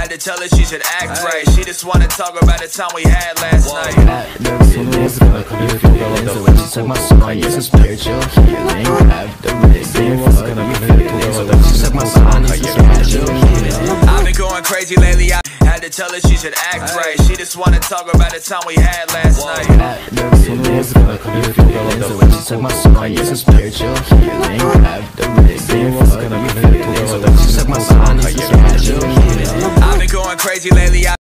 Had to tell her she should act right. She just wanna talk about the time we had last night. Suck my soul, it's a spiritual healing. Have the rhythm, fuck me feeling. Suck my soul, it's a spiritual healing. I've been going crazy lately. I had to tell her she should act right. She just wanna talk about the time we had last night. Suck my soul, it's a spiritual healing. Have the rhythm, fuck me feeling. Suck my soul, it's a spiritual healing. I've been going crazy lately.